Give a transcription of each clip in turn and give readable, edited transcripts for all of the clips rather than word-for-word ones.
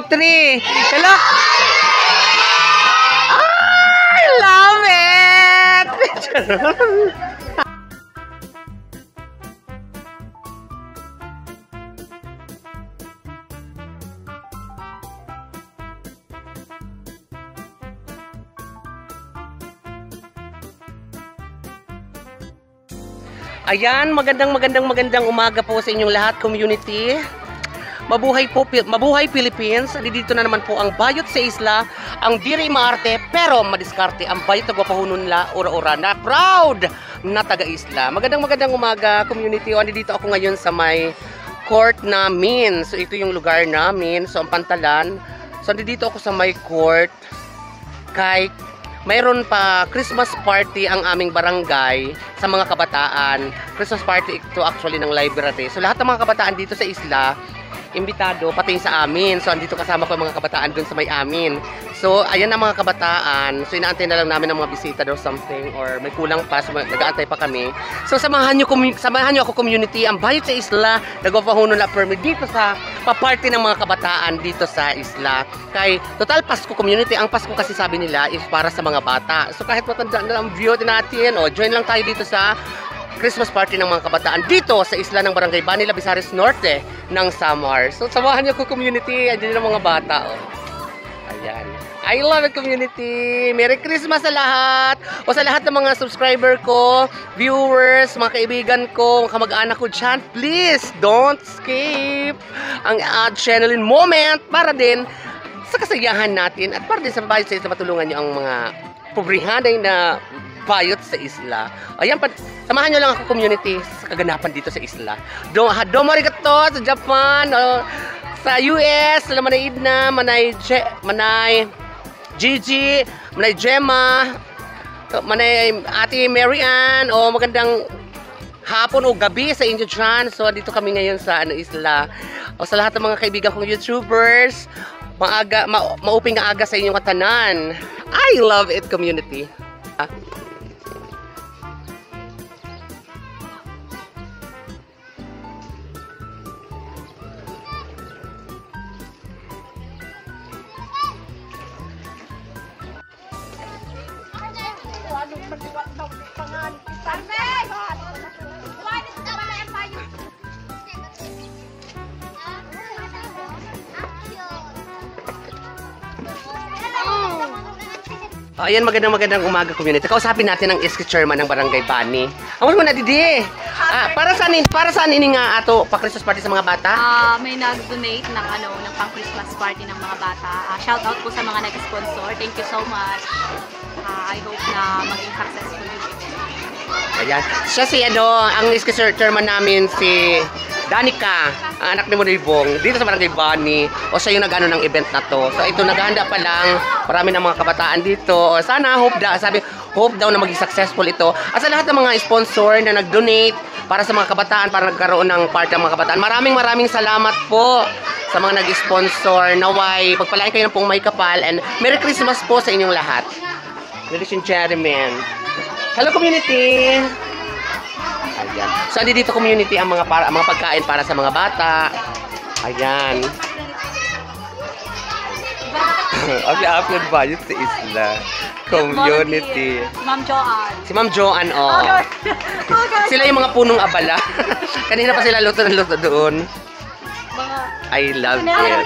3. Hello? I love it! Ayan, magandang umaga po sa inyong lahat, community. Mabuhay po, mabuhay Philippines. Dito na naman po ang bayot sa isla, ang diri maarte pero madiskarte ang bayot na gwapahunon la ora-ora na proud na taga-isla. Magandang umaga, community. Dito ako ngayon sa may court namin. So ito yung lugar namin. So ang pantalan. So dito ako sa may court. Kay mayroon pa Christmas party ang aming barangay sa mga kabataan. Christmas party ito actually ng library. So lahat ng mga kabataan dito sa isla, imbitado pati sa amin. So andito kasama ko yung mga kabataan dun sa may amin. So ayan ang mga kabataan. So inaantay na lang namin ng mga bisita or something or may kulang pa. So nag-aantay pa kami. So samahan nyo ako community. Ang bayot sa isla, nagpapahuno na permit dito sa pa-party ng mga kabataan dito sa isla. Kay total Pasko community. Ang Pasko kasi sabi nila is para sa mga bata. So kahit matanda na ang view natin, join lang tayo dito sa Christmas party ng mga kabataan dito sa isla ng Barangay Bani, Labisares Norte ng Samar. So samahan niyo ko community, andyan yung mga bata. Ayan. I love it community. Merry Christmas sa lahat. O sa lahat ng mga subscriber ko, viewers, mga kaibigan ko, mga kamag-anak ko dyan, please don't skip ang ad channeling moment para din sa kasayahan natin at para din sa bayot sa isla matulungan niyo ang mga pobrehada na bayot sa isla. Ayan, samahan nyo lang ako community sa kaganapan dito sa isla. Domo arigato sa Japan, sa US, sa Manay Idna, Manay Gigi, Manay Gemma, Manay Ate Marian, magandang hapon o gabi sa inyo dyan. So dito kami ngayon sa isla. O sa lahat ng mga kaibigan kong YouTubers, mauping aga sa inyong katanan. I love it community. Ayan, magandang umaga community. Kausapin natin ang SK Chairman ng Barangay Bani. Amos mo na didi. Para saan ini nga ato pa Christmas party sa mga bata? May nag-donate ng ng pang Christmas party ng mga bata. Shout out po sa mga nag-sponsor. Thank you so much. I hope na maging successful yung event. Ayan. Siya si ang SK Chairman namin si Danica, ang anak ni Monibong, dito sa Barangay Bani. O siya yung nag-ano ng event na to. So ito, naghahanda pa lang. Marami ng mga kabataan dito. O, sana, hope daw na maging successful ito. At sa lahat ng mga sponsor na nag-donate para sa mga kabataan, para nagkaroon ng party ng mga kabataan. Maraming salamat po sa mga nag-sponsor. Naway, pagpalain kayo ng pong may kapal. And Merry Christmas po sa inyong lahat. Ladies and gentlemen. Hello community! Ayan. So, dito community ang mga pagkain para sa mga bata. Ayan. Api-api ang bayot sa isla. Community. Ma'am Joanne. Si Ma'am Joanne, Sila yung mga punong abala. Kanina pa sila luto doon. I love it.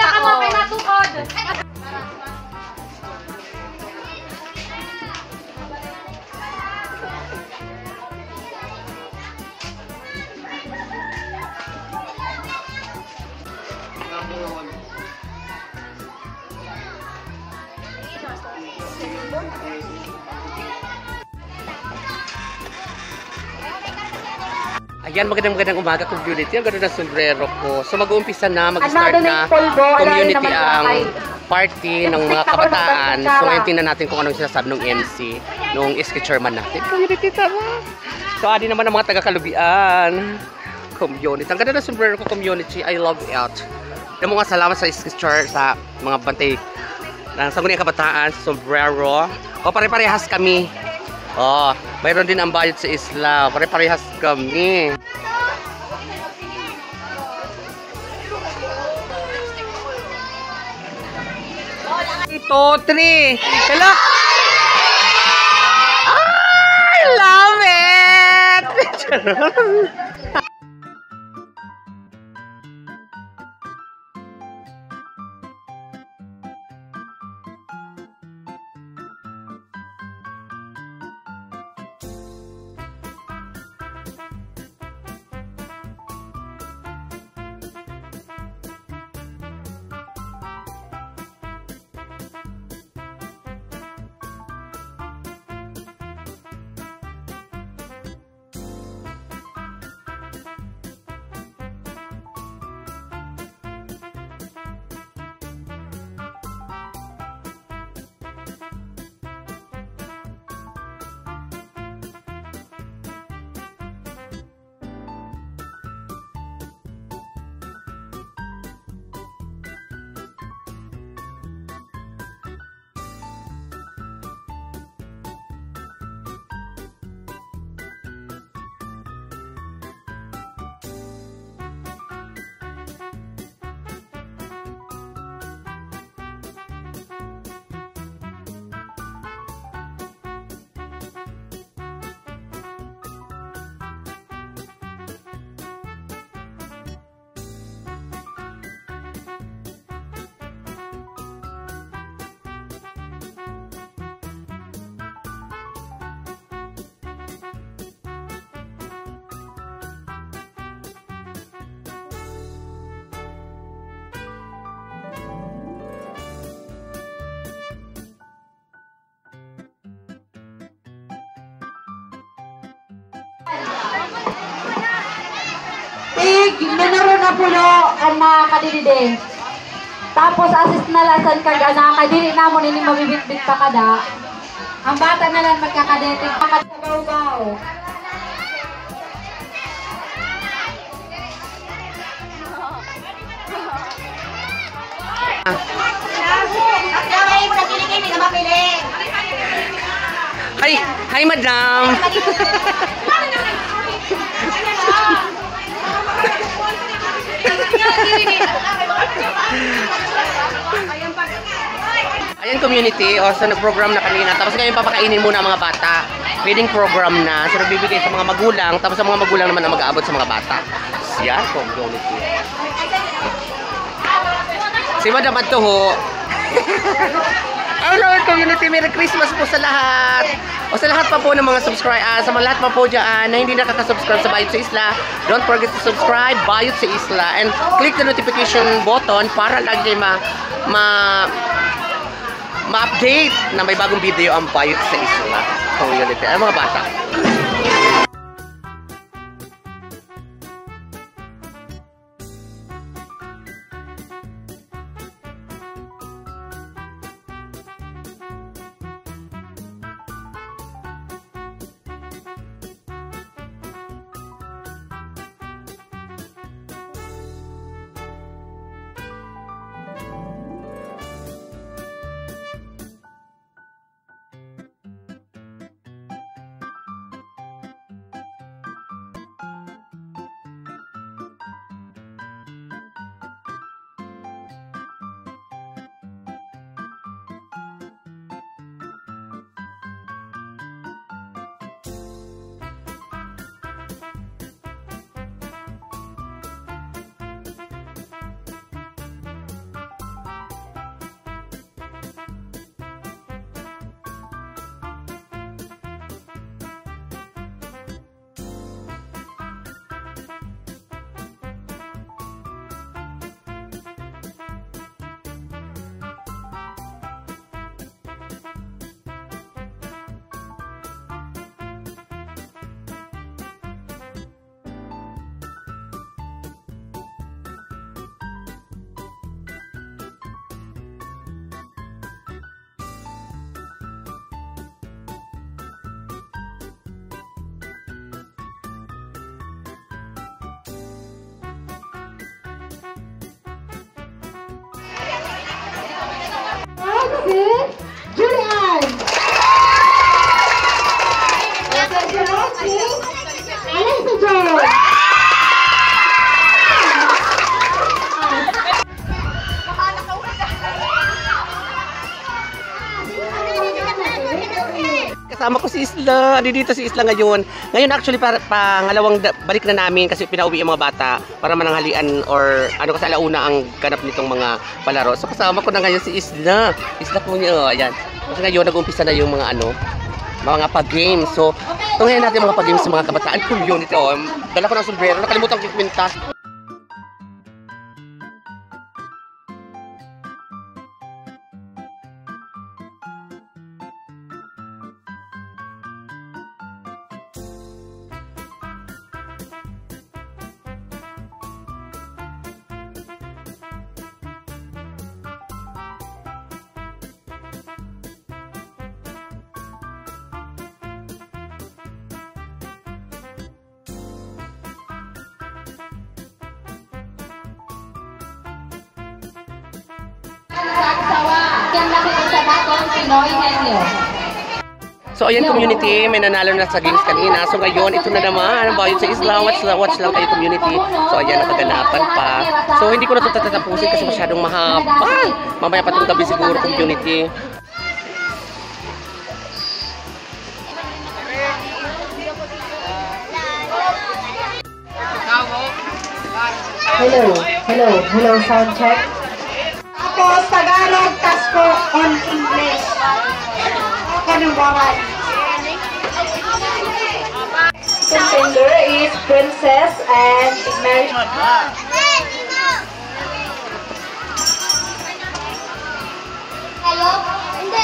Ayan, magandang umaga community. Ang ganda ng sombrero ko. So mag-uumpisa na, mag-start na community ang party ng mga kabataan. So ngayon tingnan natin kung anong sinasabi ng MC, nung SK Chairman natin. Community tama. So adi naman ang mga taga-Kalubian. Community. Ang ganda ng sombrero ko community. I love it. Yung mga salamat sa SK Chair, sa mga bantay ng sangguniang kabataan, sombrero. Pare-parehas kami. Mayroon din ang bayot sa isla. Pare-parehas kami. 2, 3. Hello? I love it! Numero na pulo ang mga kadidide. Tapos assist na lasan kag ana kadili namon ini mabibitbit pa kada. Ang bata na lang magkakadete makatabaw-baw. Hi madam. Ayan community, o so nag-program na kanina. Tapos ngayon papakainin muna ang mga bata. Feeding program na. So nagbibigay sa mga magulang. Tapos sa mga magulang naman na mag-aabot sa mga bata. Yan community. Si Madam Adtoho. Hello community, Merry Christmas po sa lahat. O sa lahat pa po ng mga sa mga lahat pa po dyan na hindi nakaka-subscribe sa Bayot sa Isla, don't forget to subscribe, Bayot sa Isla, and click the notification button para lagi ma-update na may bagong video ang Bayot sa Isla community. Ay mga bata. Julian. kasama ko si Isla. Dito si Isla ngayon. Ngayon actually pangalawang balik na namin kasi pinauwi yung mga bata para mananghalian or ano kasi alauna ang ganap nitong mga palaro. So kasama ko na ngayon si Isla. Isla po niya, oh, ayan. Kasi ngayon nag-umpisa na yung mga ano, mga pag-games. So, tungayin natin mga pag-games sa mga kabataan community. Oh, dala ko ng sombrero. Nakalimutan ko yung kwintas. Yan lang yung sa batong Pinoy Henyo. So ayan community, may nanalo na sa games kanina. So ngayon, ito na naman, bayot sa Isla, watch lang kayo community. So ayan, nakaganapan pa. So hindi ko na ito tatapusin kasi masyadong mahaba. Mamaya pa itong gabi siguro community. Hello, sound check. Tapos Tagalog, Tasko on English. Kanungawan. The singer is Princess and Mary. Hello? Hindi.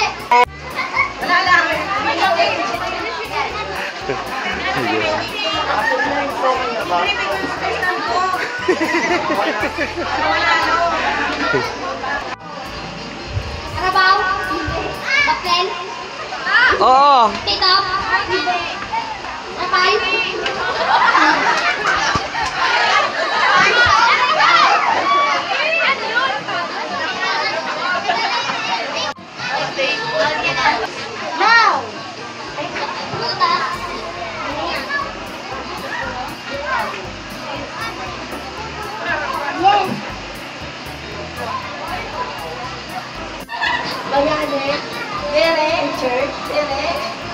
Karabaw? Baklen? Oo. Tito? Rapay? Now! Yes. Bayanin. Dere. Church. Dere.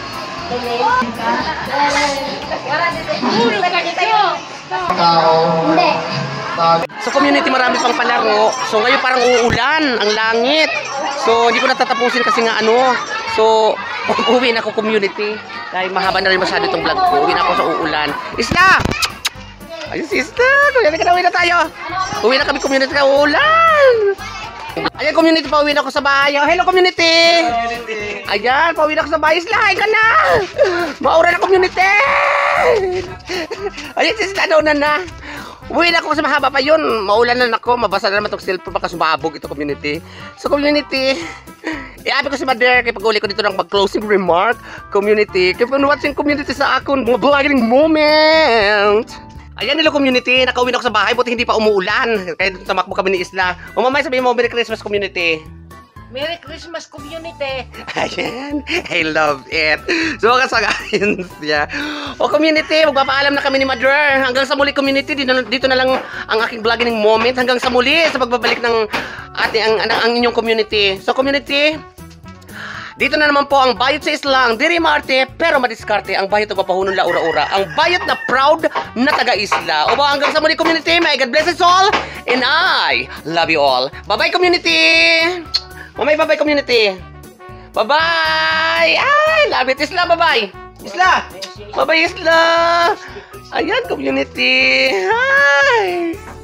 Hindi. So community, marami pang palaro. So ngayon parang uulan ang langit. So hindi ko natatapusin kasi nga ano. So uwi na ako community. Dahil mahaba na rin masyado itong vlog ko. Uwi na ako sa uulan. Isla! Ayun si Isla! Kuya, uwi na tayo. Uwi na kami community na uulan. Ayan community, pauwi na ako sa bahay. Oh, hello community! Ayan, pauwi na ako sa bahay. Isla, hi ka na! Maura na community! Ayan si Isla, daw na. Uwi na ako kasi mahaba pa yun. Maulan na ako, mabasa na naman itong cellphone baka sumabog ito community. So community, iabi ko si Mother kay pag-uli ko dito ng mag-closing remark. Community, keep on watching community sa akong mga vlogging moment. Ayan nilo community, nakauwi na ako sa bahay buti hindi pa umuulan. Kaya tamakbo kami ni Isla. O mamaya sabihin mo, Merry Christmas community. Merry Christmas community! Ayan, I love it. So kasagayan siya. O community, magpapaalam na kami ni Mother. Hanggang sa muli community, dito na lang ang aking vlogging moment. Hanggang sa muli sa pagbabalik ng ating ang inyong community. So community, dito na naman po ang bayot sa Isla, ang diri maarte pero madiskarte, ang bayot na papahunon la ura-ura, ang bayot na proud na taga-Isla. O ba, hanggang sa muli community, may God bless us all and I love you all. Bye-bye community! Mamay, bye-bye community. Bye-bye. Ay, love it. Isla, bye-bye. Isla. Bye-bye, Isla. Ayan, community. Hi.